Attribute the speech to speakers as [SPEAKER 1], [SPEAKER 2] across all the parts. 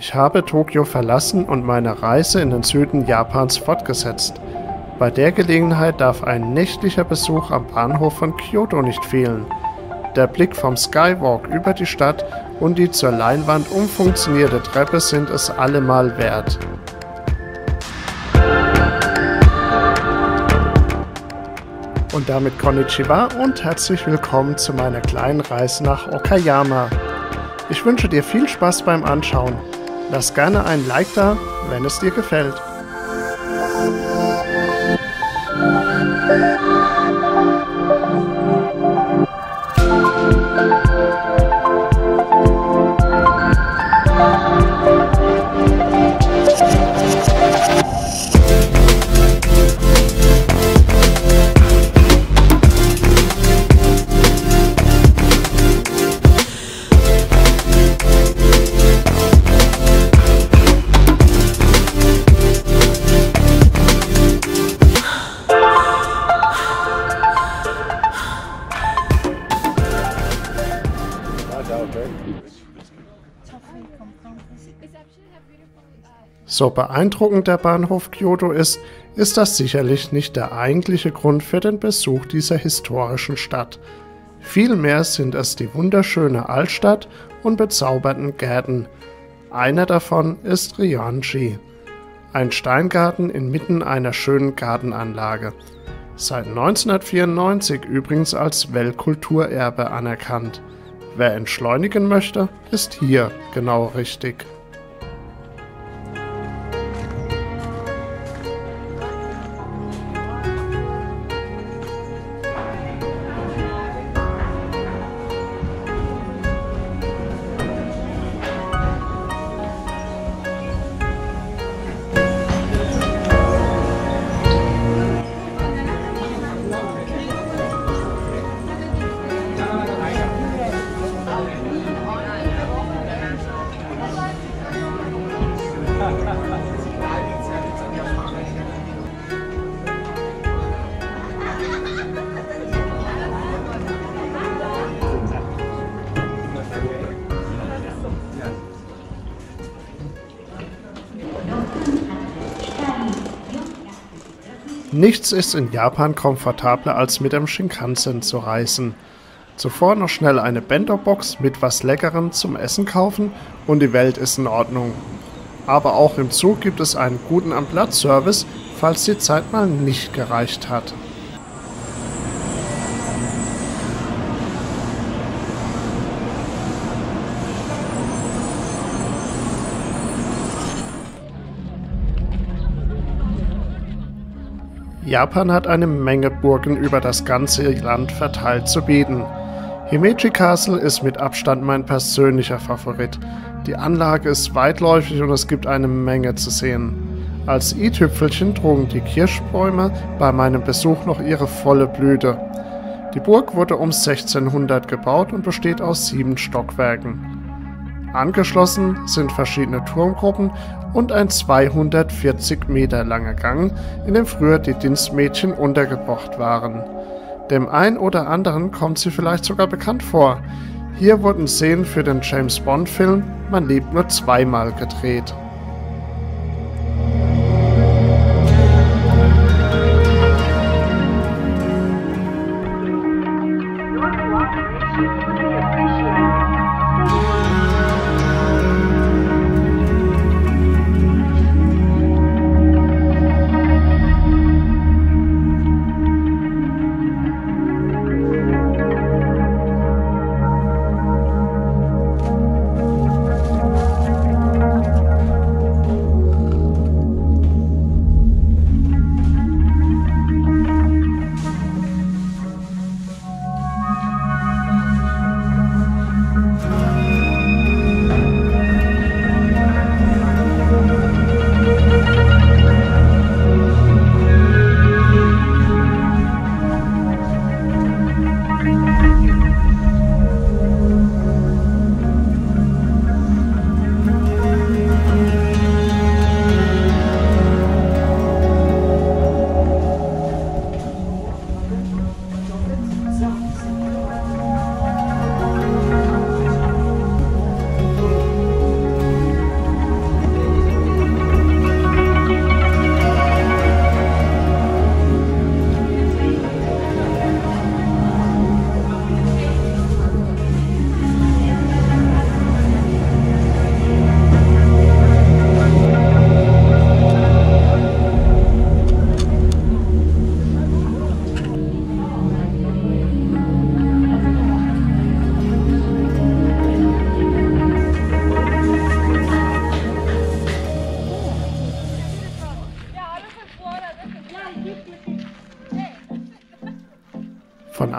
[SPEAKER 1] Ich habe Tokio verlassen und meine Reise in den Süden Japans fortgesetzt. Bei der Gelegenheit darf ein nächtlicher Besuch am Bahnhof von Kyoto nicht fehlen. Der Blick vom Skywalk über die Stadt und die zur Leinwand umfunktionierte Treppe sind es allemal wert. Und damit Konnichiwa und herzlich willkommen zu meiner kleinen Reise nach Okayama. Ich wünsche dir viel Spaß beim Anschauen. Lass gerne ein Like da, wenn es dir gefällt. So beeindruckend der Bahnhof Kyoto ist das sicherlich nicht der eigentliche Grund für den Besuch dieser historischen Stadt. Vielmehr sind es die wunderschöne Altstadt und bezaubernden Gärten. Einer davon ist Ryoanji, ein Steingarten inmitten einer schönen Gartenanlage. Seit 1994 übrigens als Weltkulturerbe anerkannt. Wer entschleunigen möchte, ist hier genau richtig. Nichts ist in Japan komfortabler als mit dem Shinkansen zu reisen. Zuvor noch schnell eine Bento-Box mit was Leckerem zum Essen kaufen und die Welt ist in Ordnung. Aber auch im Zug gibt es einen guten Am-Platz-Service, falls die Zeit mal nicht gereicht hat. Japan hat eine Menge Burgen über das ganze Land verteilt zu bieten. Himeji Castle ist mit Abstand mein persönlicher Favorit. Die Anlage ist weitläufig und es gibt eine Menge zu sehen. Als i-Tüpfelchen trugen die Kirschbäume bei meinem Besuch noch ihre volle Blüte. Die Burg wurde um 1600 gebaut und besteht aus 7 Stockwerken. Angeschlossen sind verschiedene Turmgruppen und ein 240 Meter langer Gang, in dem früher die Dienstmädchen untergebracht waren. Dem einen oder anderen kommt sie vielleicht sogar bekannt vor. Hier wurden Szenen für den James-Bond-Film Man lebt nur zweimal gedreht.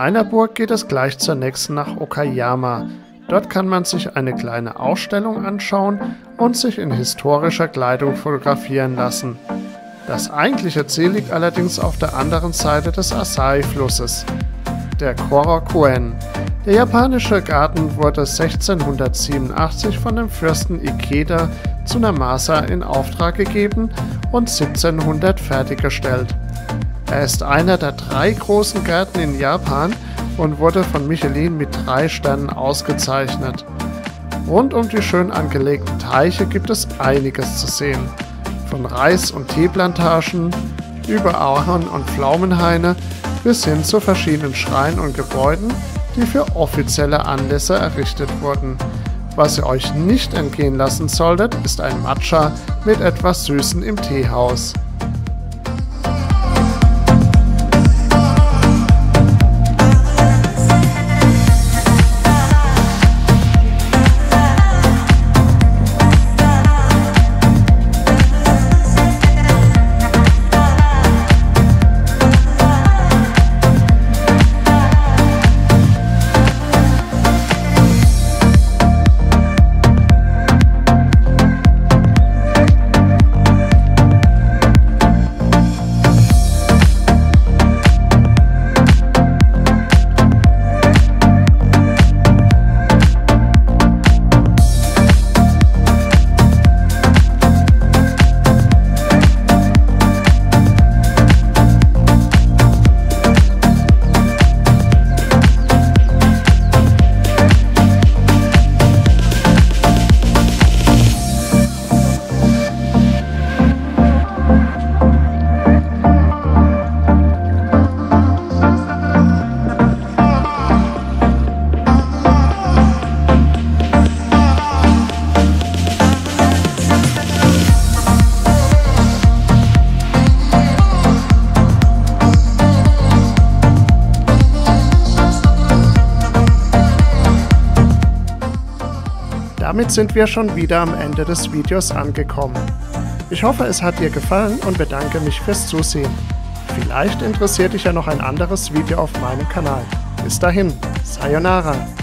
[SPEAKER 1] einer Burg geht es gleich zur nächsten nach Okayama. Dort kann man sich eine kleine Ausstellung anschauen und sich in historischer Kleidung fotografieren lassen. Das eigentliche Ziel liegt allerdings auf der anderen Seite des Asahi-Flusses, der Korakuen. Der japanische Garten wurde 1687 von dem Fürsten Ikeda Tsunamasa in Auftrag gegeben und 1700 fertiggestellt. Er ist einer der 3 großen Gärten in Japan und wurde von Michelin mit 3 Sternen ausgezeichnet. Rund um die schön angelegten Teiche gibt es einiges zu sehen. Von Reis- und Teeplantagen über Ahorn- und Pflaumenhaine bis hin zu verschiedenen Schreinen und Gebäuden, die für offizielle Anlässe errichtet wurden. Was ihr euch nicht entgehen lassen solltet, ist ein Matcha mit etwas Süßen im Teehaus. Damit sind wir schon wieder am Ende des Videos angekommen. Ich hoffe, es hat dir gefallen und bedanke mich fürs Zusehen. Vielleicht interessiert dich ja noch ein anderes Video auf meinem Kanal. Bis dahin, Sayonara!